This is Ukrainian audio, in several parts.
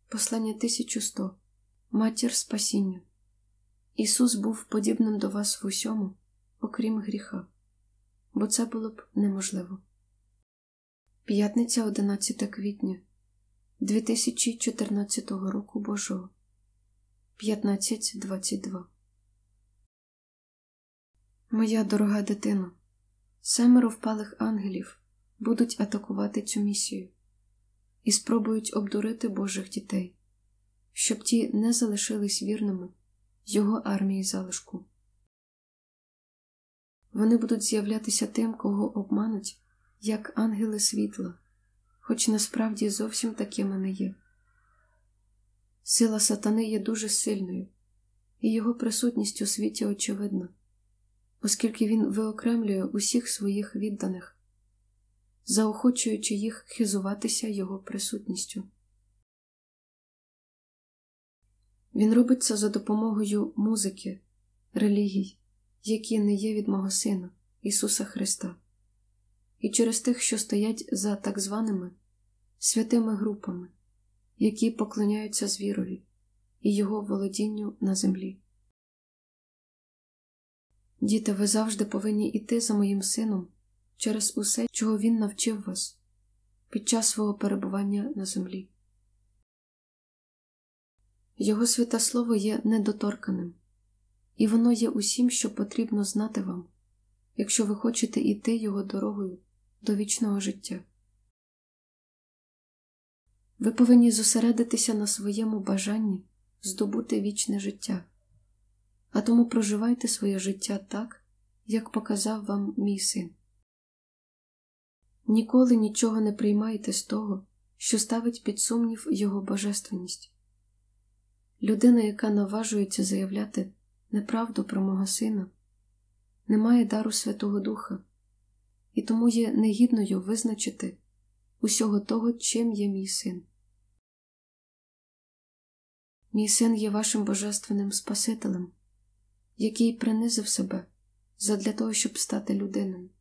Послання 1100. Матір спасіння. Ісус був подібним до вас в усьому, окрім гріха, бо це було б неможливо. П'ятниця, 11 квітня 2014 року Божого. 15:22. Моя дорога дитино, 7 впалих ангелів будуть атакувати цю місію і спробують обдурити Божих дітей, щоб ті не залишились вірними Його армії залишку. Вони будуть з'являтися тим, кого обмануть, як ангели світла, хоч насправді зовсім такими не є. Сила сатани є дуже сильною, і його присутність у світі очевидна, оскільки він виокремлює усіх своїх відданих, заохочуючи їх хизуватися його присутністю. Він робить це за допомогою музики, релігій, які не є від мого Сина, Ісуса Христа, і через тих, що стоять за так званими святими групами, які поклоняються звірові і його володінню на землі. Діти, ви завжди повинні йти за моїм Сином через усе, чого Він навчив вас під час свого перебування на землі. Його святе слово є недоторканим, і воно є усім, що потрібно знати вам, якщо ви хочете йти його дорогою до вічного життя. Ви повинні зосередитися на своєму бажанні здобути вічне життя, а тому проживайте своє життя так, як показав вам мій Син. Ніколи нічого не приймайте з того, що ставить під сумнів його божественність. Людина, яка наважується заявляти неправду про мого Сина, не має дару Святого Духа, і тому є негідною визначити усього того, чим є мій Син. Мій Син є вашим божественним Спасителем, який принизив себе задля того, щоб стати людиною.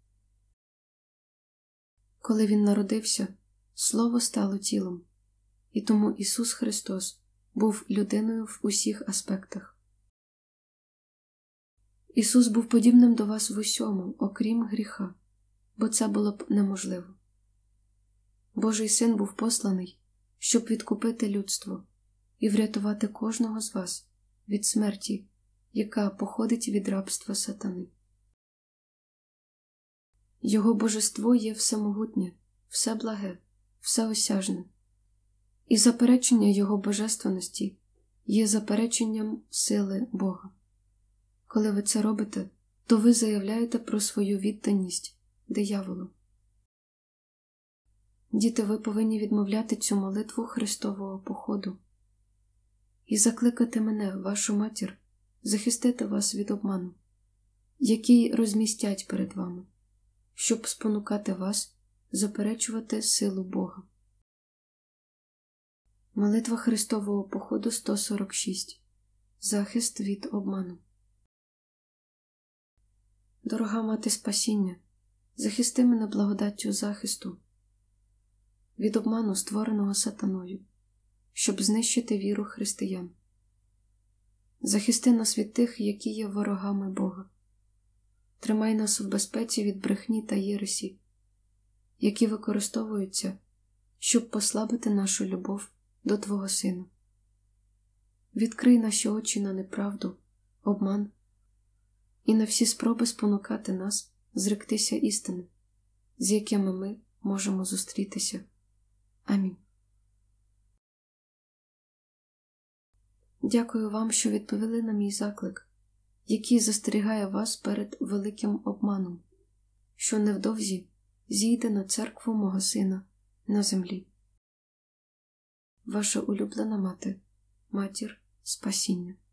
Коли Він народився, Слово стало тілом, і тому Ісус Христос був людиною в усіх аспектах. Ісус був подібним до вас в усьому, окрім гріха, бо це було б неможливо. Божий Син був посланий, щоб відкупити людство і врятувати кожного з вас від смерті, яка походить від рабства сатани. Його божество є всемогутнє, всеблаге, всеосяжне, і заперечення Його божественності є запереченням сили Бога. Коли ви це робите, то ви заявляєте про свою відданість дияволу. Діти, ви повинні відмовляти цю молитву Христового походу і закликати мене, вашу матір, захистити вас від обману, який розмістять перед вами, щоб спонукати вас заперечувати силу Бога. Молитва Христового походу 146. Захист від обману. Дорога Мати Спасіння, захисти мене благодаттю захисту від обману, створеного сатаною, щоб знищити віру християн. Захисти нас від тих, які є ворогами Бога. Тримай нас в безпеці від брехні та єресі, які використовуються, щоб послабити нашу любов до Твого Сина. Відкрий наші очі на неправду, обман і на всі спроби спонукати нас зректися істини, з якими ми можемо зустрітися. Амінь. Дякую вам, що відповіли на мій заклик, який застерігає вас перед великим обманом, що невдовзі зійде на церкву мого Сина на землі. Ваша улюблена мати, Матір Спасіння.